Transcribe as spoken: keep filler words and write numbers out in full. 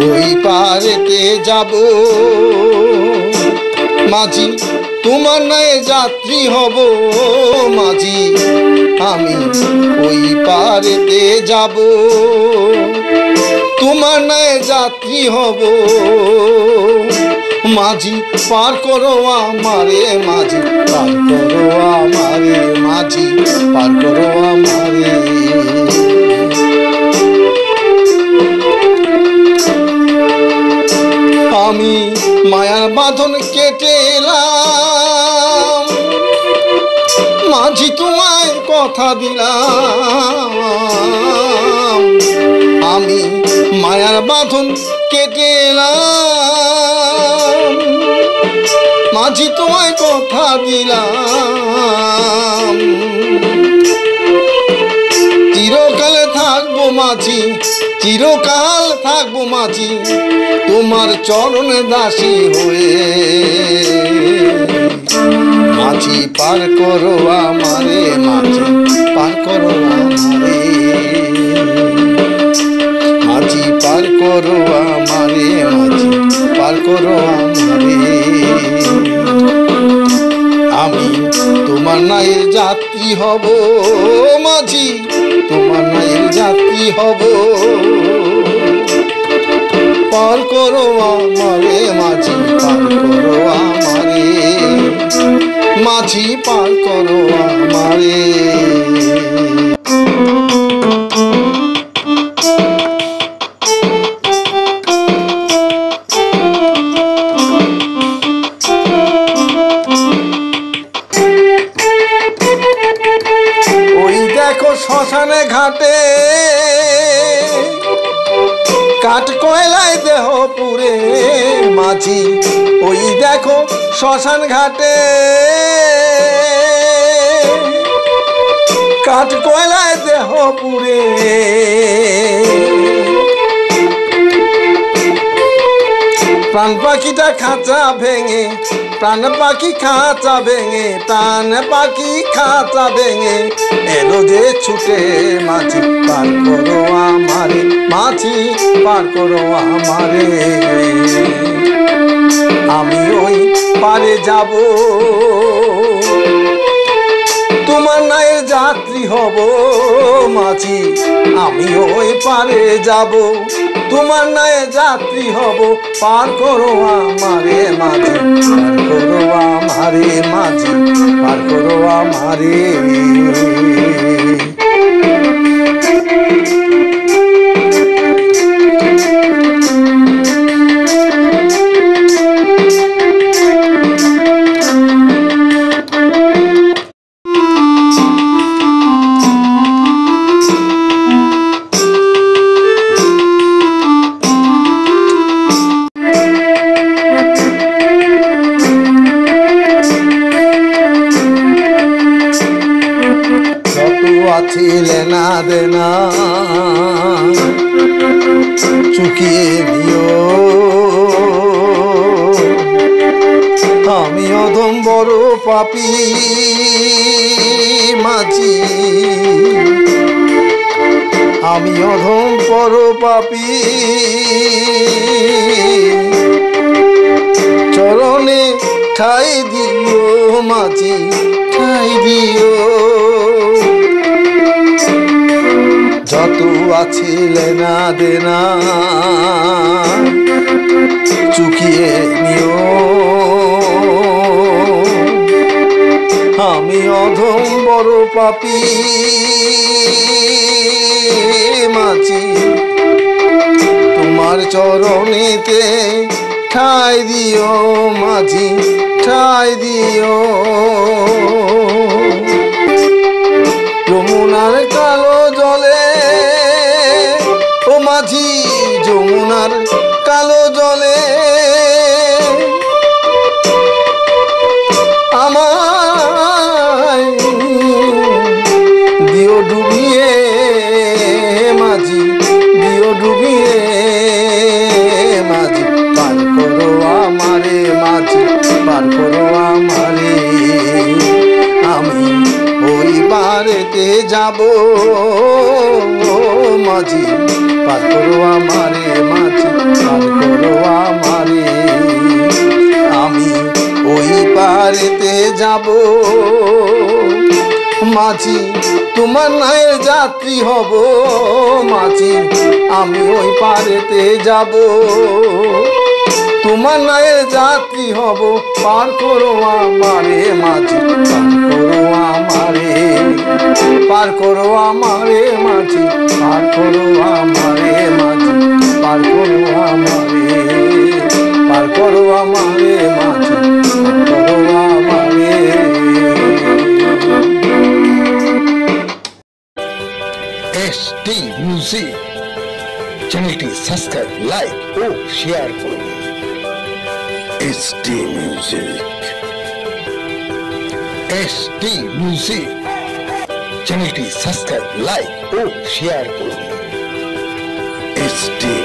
ওই পারেতে যাব মাঝি তোমার নয় যাত্রী হব মাঝি আমি ওই পারেতে যাব তোমার নয় যাত্রী হব মাঝি পার করো আমারে মাঝি পার করো আমারে মাঝি পার করো আমারে আমি মায়ার বাঁধন কেটে এলাম মাঝি তোমায় কথা দিলাম আমি মায়ার বাঁধন কেটে এলাম মাঝি তোমায় কথা দিলাম চিরকালে থাকবো মাঝি চিরকাল থাকবো মাঝি তোমার চরণে দাসী হয়ে মাঝি পার করো আমারে মাঝি পার করো আমারে মাঝি পার করো আমারে মাঝি পার করো আমারে আমি তোমার নায়ের যাত্রী হব মাঝি তোমার নায়ের যাত্রী হব পার করো আমারে মাঝি পার করো আমারে মাঝি পার করো আমারে ওই দেখো শ্মশানে ঘাটে কাঠ কয়লায় দেহ পুরে মাঝি ওই দেখো শ্মশান ঘাটে কাঠ কয়লায় দেহ পুরে প্রাণ পাখিটা খাঁচা ভেঙে প্রাণ পাখি খাঁচা ভেঙে প্রাণ পাখি খাঁচা ভেঙে এলো যে ছুটে মাঝি পার করো আমারে মাঝি পার করো আমারে আমি ওই পারে যাব তোমার নায়ের যাত্রী হব মাঝি আমি ওই পারে যাব তোমার নায়ের যাত্রী হব পার করো আমারে মাঝি পার করো আমারে মাঝি পার করো আমারে ছিলে না দেনা চুকিয়ে নিও আমি অধম বড় পাপী মাঝি আমি অধম বড় পাপী চরণে ঠাই দিও মাঝি ঠাই দিও যত আছে লেনা দেনা চুকিয়ে নিও আমি অধম বড় পাপী মাঝি তোমার চরণেতে ঠাই দিও মাঝি ঠাই দিও যমুনার কালো জলে ও মাঝি যমুনার কালো জলে আমায় দিও ডুবিয়ে মাঝি দিও ডুবিয়ে মাঝি পার করো আমারে মাঝি পার করো আমারে আমি ওই পারেতে যাব মাঝি পার করো আমারে মাঝি পার করো আমারে আমি ওই পারেতে যাব মাঝি তোমার নায়ের যাত্রী হব মাঝি আমি ওই পারেতে যাব তোমার নায়ের যাত্রী হব পার করো আমারে মাঝি পার করো আমারে পার করো আমারে মাঝি পার করো আমারে মাঝি পার করো আমারে পার করো আমারে মাঝি পার করো আমারে। এস টি মিউজিক চ্যানেলটি সাবস্ক্রাইব লাইক ও শেয়ার করুন। S T music S T music চ্যানেলটি সাবস্ক্রাইব লাইক ও শেয়ার করুন। এস টি